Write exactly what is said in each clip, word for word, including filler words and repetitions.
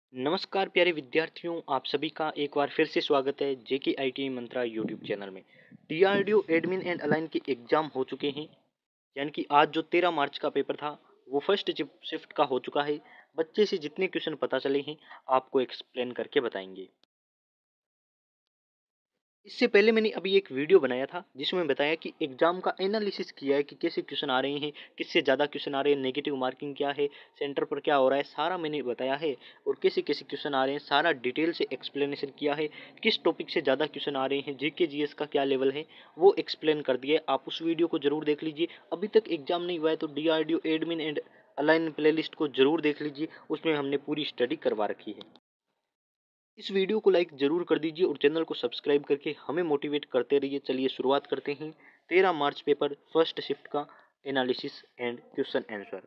नमस्कार प्यारे विद्यार्थियों, आप सभी का एक बार फिर से स्वागत है JK IT Mantra YouTube channel में। डीआरडीओ एडमिन एंड अलाइन के एग्जाम हो चुके हैं, यानी कि आज जो तेरह मार्च का पेपर था वो फर्स्ट शिफ्ट का हो चुका है। बच्चे से जितने क्वेश्चन पता चले हैं आपको एक्सप्लेन करके बताएंगे। इससे पहले मैंने अभी एक वीडियो बनाया था जिसमें बताया कि एग्जाम का एनालिसिस किया है कि कैसे क्वेश्चन आ रहे हैं, किससे ज़्यादा क्वेश्चन आ रहे हैं, नेगेटिव मार्किंग क्या है, सेंटर पर क्या हो रहा है, सारा मैंने बताया है। और कैसे कैसे क्वेश्चन आ रहे हैं सारा डिटेल से एक्सप्लेनेशन किया है। किस टॉपिक से ज़्यादा क्वेश्चन आ रहे हैं, जीके जीएस का क्या लेवल है वो एक्सप्लेन कर दिया है। आप उस वीडियो को जरूर देख लीजिए। अभी तक एग्जाम नहीं हुआ है तो D R D O admin and allied playlist को जरूर देख लीजिए, उसमें हमने पूरी स्टडी करवा रखी है। इस वीडियो को लाइक जरूर कर दीजिए और चैनल को सब्सक्राइब करके हमें मोटिवेट करते रहिए। चलिए शुरुआत करते हैं तेरह मार्च पेपर फर्स्ट शिफ्ट का एनालिसिस एंड क्वेश्चन आंसर।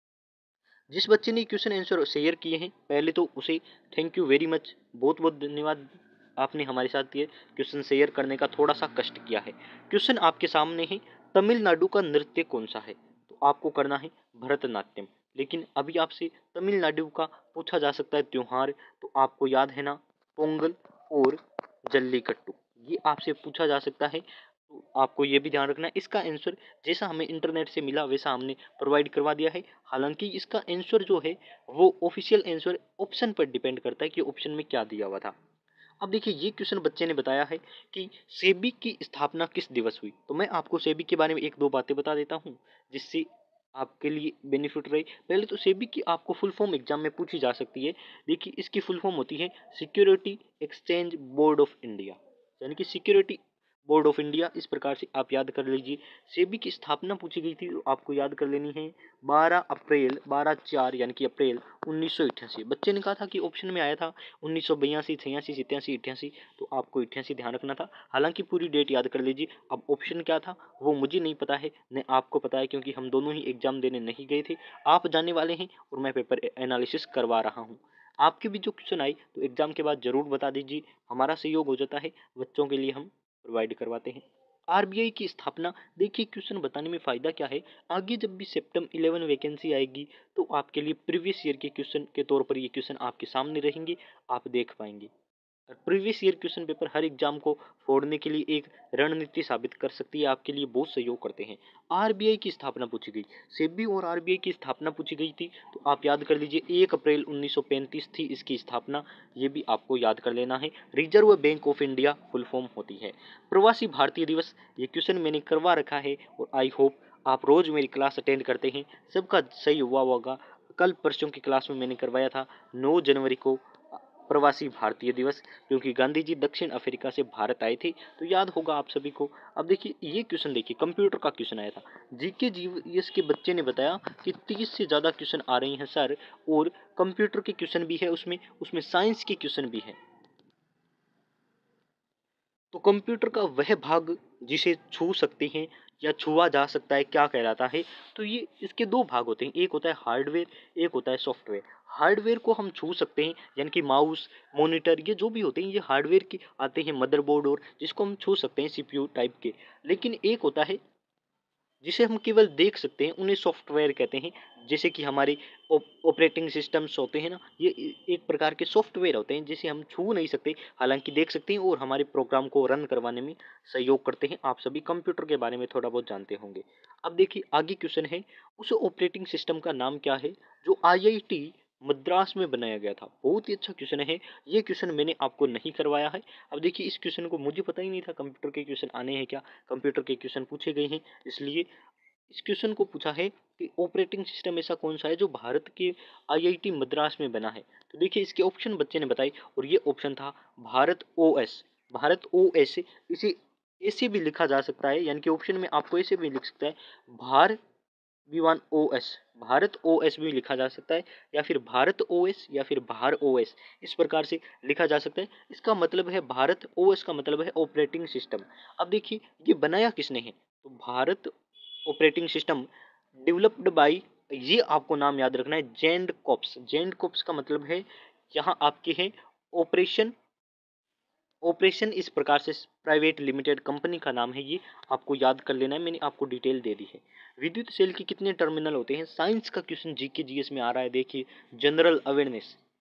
जिस बच्चे ने क्वेश्चन आंसर शेयर किए हैं पहले तो उसे थैंक यू वेरी मच, बहुत बहुत धन्यवाद। आपने हमारे साथ ये क्वेश्चन शेयर करने का थोड़ा सा कष्ट किया है। क्वेश्चन आपके सामने है, तमिलनाडु का नृत्य कौन सा है? तो आपको करना है भरतनाट्यम। लेकिन अभी आपसे तमिलनाडु का पूछा जा सकता है त्योहार, तो आपको याद है ना, पोंगल और जल्लीकट्टू, ये आपसे पूछा जा सकता है। तो आपको ये भी ध्यान रखना है। इसका आंसर जैसा हमें इंटरनेट से मिला वैसा हमने प्रोवाइड करवा दिया है। हालांकि इसका आंसर जो है वो ऑफिशियल आंसर ऑप्शन पर डिपेंड करता है कि ऑप्शन में क्या दिया हुआ था। अब देखिए ये क्वेश्चन बच्चे ने बताया है कि सेबी की स्थापना किस दिवस हुई। तो मैं आपको सेबी के बारे में एक दो बातें बता देता हूँ जिससे आपके लिए बेनिफिट रहे। पहले तो सेबी की आपको फुल फॉर्म एग्जाम में पूछी जा सकती है। देखिए इसकी फुल फॉर्म होती है security exchange board of India, यानी कि सिक्योरिटी बोर्ड ऑफ इंडिया, इस प्रकार से आप याद कर लीजिए। सेबी की स्थापना पूछी गई थी तो आपको याद कर लेनी है बारह अप्रैल बारह चार यानी कि अप्रैल उन्नीस सौ अट्ठासी। बच्चे ने कहा था कि ऑप्शन में आया था उन्नीस सौ बयासी छियासी सत्यासी अट्ठासी, तो आपको अट्ठासी ध्यान रखना था। हालांकि पूरी डेट याद कर लीजिए। अब ऑप्शन क्या था वो मुझे नहीं पता है, न आपको पता है, क्योंकि हम दोनों ही एग्जाम देने नहीं गए थे। आप जाने वाले हैं और मैं पेपर एनालिसिस करवा रहा हूँ। आपके भी जो क्वेश्चन आई तो एग्जाम के बाद जरूर बता दीजिए, हमारा सहयोग हो जाता है। बच्चों के लिए हम प्रोवाइड करवाते हैं। आरबीआई की स्थापना, देखिए क्वेश्चन बताने में फायदा क्या है, आगे जब भी सेप्टम इलेवन वैकेंसी आएगी तो आपके लिए प्रीवियस ईयर के क्वेश्चन के तौर पर ये क्वेश्चन आपके सामने रहेंगे, आप देख पाएंगे। प्रीवियस ईयर क्वेश्चन पेपर हर एग्जाम को फोड़ने के लिए एक रणनीति साबित कर सकती है, आपके लिए बहुत सहयोग करते हैं। आरबीआई की स्थापना पूछी गई, सेबी और आरबीआई की स्थापना पूछी गई थी तो आप याद कर लीजिए एक अप्रैल उन्नीस सौ पैंतीस थी इसकी स्थापना, ये भी आपको याद कर लेना है। Reserve Bank of India full form होती है। प्रवासी भारतीय दिवस, ये क्वेश्चन मैंने करवा रखा है और आई होप आप रोज मेरी क्लास अटेंड करते हैं, सबका सही हुआ होगा। कल परसों की क्लास में मैंने करवाया था नौ जनवरी को प्रवासी भारतीय दिवस, क्योंकि गांधी जी दक्षिण अफ्रीका से भारत आए थे, तो याद होगा आप सभी को। अब देखिए ये क्वेश्चन, देखिए कंप्यूटर का क्वेश्चन आया था। जीके जीएस के बच्चे ने बताया कि तीस से ज्यादा क्वेश्चन आ रहे हैं सर, और कंप्यूटर के क्वेश्चन भी है उसमें उसमें साइंस के क्वेश्चन भी है। तो कंप्यूटर का वह भाग जिसे छू सकते हैं या छुआ जा सकता है क्या कहलाता है? तो ये इसके दो भाग होते हैं, एक होता है हार्डवेयर, एक होता है सॉफ्टवेयर। हार्डवेयर को हम छू सकते हैं, यानी कि माउस, मॉनिटर, ये जो भी होते हैं ये हार्डवेयर के आते हैं, मदरबोर्ड, और जिसको हम छू सकते हैं सीपीयू टाइप के। लेकिन एक होता है जिसे हम केवल देख सकते हैं, उन्हें सॉफ्टवेयर कहते हैं। जैसे कि हमारे ऑपरेटिंग सिस्टम्स होते हैं ना, ये एक प्रकार के सॉफ्टवेयर होते हैं जिसे हम छू नहीं सकते, हालांकि देख सकते हैं और हमारे प्रोग्राम को रन करवाने में सहयोग करते हैं। आप सभी कंप्यूटर के बारे में थोड़ा बहुत जानते होंगे। अब देखिए आगे क्वेश्चन है, उस ऑपरेटिंग सिस्टम का नाम क्या है जो आईआईटी मद्रास में बनाया गया था? बहुत ही अच्छा क्वेश्चन है, ये क्वेश्चन मैंने आपको नहीं करवाया है। अब देखिए इस क्वेश्चन को मुझे पता ही नहीं था कंप्यूटर के क्वेश्चन आने हैं क्या, कंप्यूटर के क्वेश्चन पूछे गए हैं, इसलिए इस क्वेश्चन को पूछा है कि ऑपरेटिंग सिस्टम ऐसा कौन सा है जो भारत के आईआईटी मद्रास में बना है। तो देखिए इसके ऑप्शन बच्चे ने बताई और ये ऑप्शन था भारत ओएस। भारत ओएस, इसे ऐसे भी लिखा जा सकता है, यानी कि ऑप्शन में आपको ऐसे भी लिख सकता है भार विमान ओएस, भारत ओएस भी लिखा जा सकता है, या फिर भारत ओएस या फिर भार ओएस, इस प्रकार से लिखा जा सकता है। इसका मतलब है भारत ओएस का मतलब है ऑपरेटिंग सिस्टम। अब देखिए ये बनाया किसने है, तो Bharat operating system developed by, ये आपको नाम याद रखना है, जेंड कॉप्स। जेंड कॉप्स का मतलब है यहाँ आपके हैं ऑपरेशन, ऑपरेशन इस प्रकार से प्राइवेट लिमिटेड कंपनी का नाम है, ये आपको याद कर लेना है, मैंने आपको डिटेल दे दी है। विद्युत सेल के कितने टर्मिनल होते हैं? साइंस का क्वेश्चन जीके जीएस में आ रहा है, देखिए जनरल अवेयरनेस।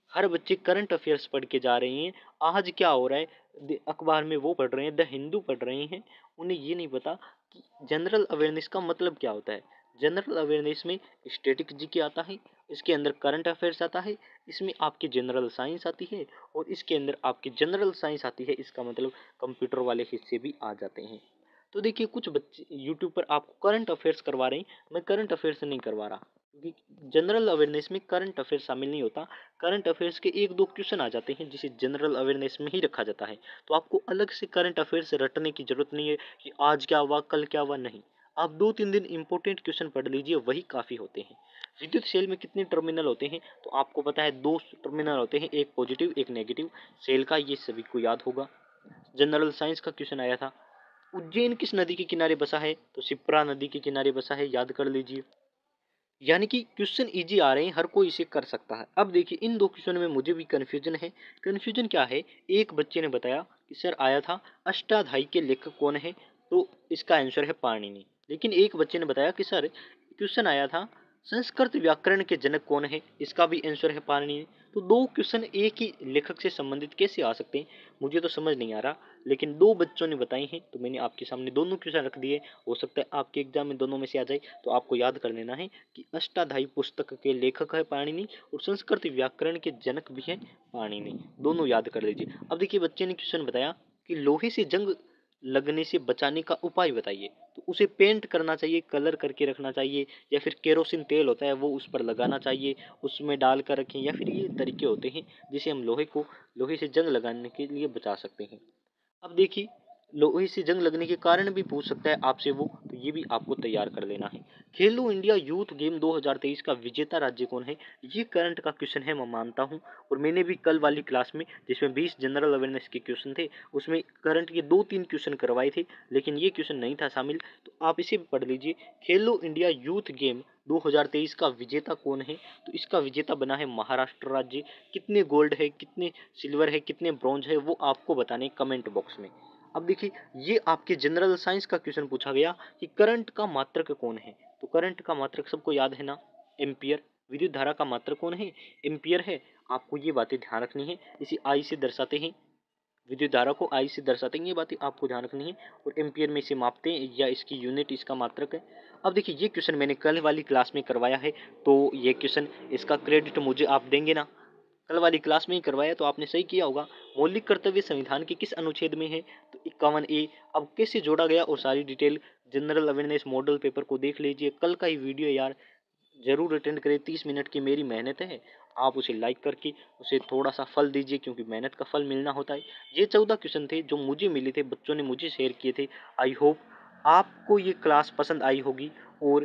हर बच्चे करंट अफेयर्स पढ़ के जा रहे हैं। आज क्या हो रहा है अखबार में वो पढ़ रहे हैं, द हिंदू पढ़ रहे हैं। उन्हें ये नहीं पता कि जनरल अवेयरनेस का मतलब क्या होता है। जनरल अवेयरनेस में स्टैटिक जीके आता है, इसके अंदर करंट अफेयर्स आता है, इसमें आपकी जनरल साइंस आती है और इसके अंदर आपकी जनरल साइंस आती है। इसका मतलब कंप्यूटर वाले हिस्से भी आ जाते हैं। तो देखिए कुछ बच्चे यूट्यूब पर आपको करंट अफेयर्स करवा रहे हैं, मैं करंट अफेयर्स नहीं करवा रहा, क्योंकि जनरल अवेयरनेस में करंट अफेयर्स शामिल नहीं होता। करंट अफेयर्स के एक दो क्वेश्चन आ जाते हैं जिसे जनरल अवेयरनेस में ही रखा जाता है। तो आपको अलग से करंट अफेयर्स रटने की जरूरत नहीं है कि आज क्या हुआ कल क्या हुआ, नहीं। आप दो तीन दिन इंपॉर्टेंट क्वेश्चन पढ़ लीजिए, वही काफ़ी होते हैं। विद्युत सेल में कितने टर्मिनल होते हैं तो आपको पता है, दो टर्मिनल होते हैं, एक पॉजिटिव एक नेगेटिव सेल का, ये सभी को याद होगा। जनरल साइंस का क्वेश्चन आया था, उज्जैन किस नदी के किनारे बसा है तो शिप्रा नदी के किनारे बसा है, याद कर लीजिए। यानी कि क्वेश्चन इजी आ रहे हैं, हर कोई इसे कर सकता है। अब देखिए इन दो क्वेश्चन में मुझे भी कंफ्यूजन है। कंफ्यूजन क्या है, एक बच्चे ने बताया कि सर आया था अष्टाध्यायी के लेखक कौन है, तो इसका आंसर है पाणिनि। लेकिन एक बच्चे ने बताया कि सर क्वेश्चन आया था संस्कृत व्याकरण के जनक कौन है, इसका भी आंसर है पाणिनि। तो दो क्वेश्चन एक ही लेखक से संबंधित कैसे आ सकते हैं, मुझे तो समझ नहीं आ रहा। लेकिन दो बच्चों ने बताई हैं तो मैंने आपके सामने दोनों क्वेश्चन रख दिए। हो सकता है आपके एग्जाम में दोनों में से आ जाए, तो आपको याद कर लेना है कि अष्टाध्यायी पुस्तक के लेखक है पाणिनि और संस्कृत व्याकरण के जनक भी है पाणिनि, दोनों याद कर लीजिए। अब देखिए बच्चे ने क्वेश्चन बताया कि लोहे से जंग लगने से बचाने का उपाय बताइए, तो उसे पेंट करना चाहिए, कलर करके रखना चाहिए, या फिर केरोसिन तेल होता है वो उस पर लगाना चाहिए, उसमें डाल कर रखें, या फिर ये तरीके होते हैं जिसे हम लोहे को लोहे से जंग लगाने के लिए बचा सकते हैं। अब देखिए लोहे से जंग लगने के कारण भी पूछ सकता है आपसे वो, तो ये भी आपको तैयार कर लेना है। खेलो इंडिया यूथ गेम दो हज़ार तेईस का विजेता राज्य कौन है, ये करंट का क्वेश्चन है, मैं मानता हूँ। और मैंने भी कल वाली क्लास में जिसमें बीस जनरल अवेयरनेस के क्वेश्चन थे, उसमें करंट के दो तीन क्वेश्चन करवाए थे, लेकिन ये क्वेश्चन नहीं था शामिल, तो आप इसे भी पढ़ लीजिए। खेलो इंडिया यूथ गेम दो हज़ार तेईस का विजेता कौन है, तो इसका विजेता बना है महाराष्ट्र राज्य। कितने गोल्ड है, कितने सिल्वर है, कितने ब्रॉन्ज है, वो आपको बताने कमेंट बॉक्स में। अब देखिए ये आपके जनरल साइंस का क्वेश्चन पूछा गया कि करंट का मात्रक कौन है, तो करंट का मात्रक सबको याद है ना, एम्पियर। विद्युत धारा का मात्रक कौन है, एम्पियर है। आपको ये बातें ध्यान रखनी है, इसे आई से दर्शाते हैं, विद्युत धारा को आई से दर्शाते हैं, ये बातें आपको ध्यान रखनी है। और एम्पियर में इसे मापते हैं, या इसकी यूनिट इसका मात्रक है। अब देखिए ये क्वेश्चन मैंने कल वाली क्लास में करवाया है, तो ये क्वेश्चन इसका क्रेडिट मुझे आप देंगे ना, कल वाली क्लास में ही करवाया, तो आपने सही किया होगा। मौलिक कर्तव्य संविधान के किस अनुच्छेद में है, तो इक्यावन ए। अब कैसे जोड़ा गया और सारी detail general awareness model paper को देख लीजिए, कल का ही वीडियो यार जरूर अटेंड करें, तीस मिनट की मेरी मेहनत है, आप उसे लाइक करके उसे थोड़ा सा फल दीजिए, क्योंकि मेहनत का फल मिलना होता है। ये चौदह क्वेश्चन थे जो मुझे मिले थे, बच्चों ने मुझे शेयर किए थे। आई होप आपको ये क्लास पसंद आई होगी, और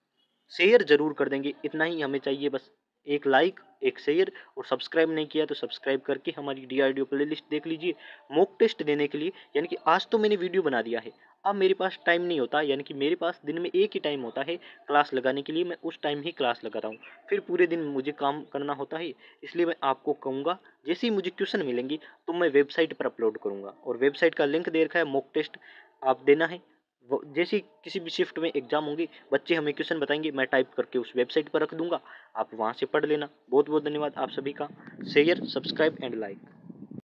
शेयर जरूर कर देंगे, इतना ही हमें चाहिए बस, एक लाइक एक शेयर। और सब्सक्राइब नहीं किया तो सब्सक्राइब करके हमारी D R D O play list देख लीजिए। मॉक टेस्ट देने के लिए, यानी कि आज तो मैंने वीडियो बना दिया है, अब मेरे पास टाइम नहीं होता, यानी कि मेरे पास दिन में एक ही टाइम होता है क्लास लगाने के लिए, मैं उस टाइम ही क्लास लगाता हूँ, फिर पूरे दिन मुझे काम करना होता है। इसलिए मैं आपको कहूँगा जैसे ही मुझे क्वेश्चन मिलेंगे तो मैं वेबसाइट पर अपलोड करूँगा, और वेबसाइट का लिंक दे रखा है, मॉक टेस्ट आप देना है। जैसे किसी भी शिफ्ट में एग्जाम होंगी, बच्चे हमें क्वेश्चन बताएंगे, मैं टाइप करके उस वेबसाइट पर रख दूंगा, आप वहां से पढ़ लेना। बहुत बहुत धन्यवाद आप सभी का। Share subscribe and like.